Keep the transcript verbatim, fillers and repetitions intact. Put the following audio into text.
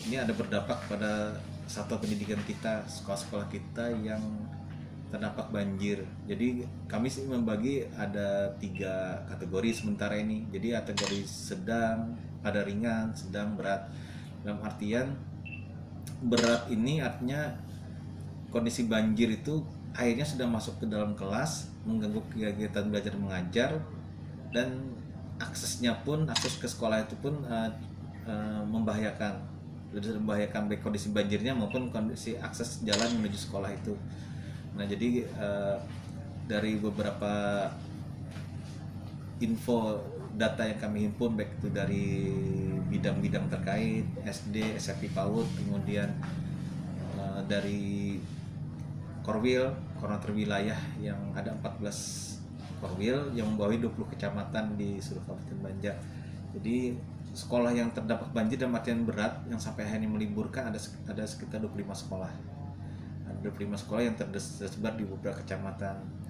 ini ada berdampak pada satuan pendidikan kita, sekolah-sekolah kita yang terdampak banjir. Jadi kami sih membagi ada tiga kategori sementara ini. Jadi kategori sedang, ada ringan, sedang, berat. Dalam artian berat ini artinya kondisi banjir itu airnya sudah masuk ke dalam kelas, mengganggu kegiatan belajar mengajar, dan aksesnya pun akses ke sekolah itu pun uh, uh, membahayakan, jadi membahayakan baik kondisi banjirnya maupun kondisi akses jalan menuju sekolah itu. Nah jadi uh, dari beberapa info data yang kami himpun baik itu dari bidang-bidang terkait S D, S M P PAUD, kemudian uh, dari Korwil, koordinator wilayah yang ada empat belas Korwil yang membawahi dua puluh kecamatan di seluruh Kabupaten Banjar. Jadi sekolah yang terdampak banjir dan artian berat yang sampai akhirnya meliburkan ada ada sekitar dua puluh lima sekolah. Ada dua puluh lima sekolah yang tersebar di beberapa kecamatan.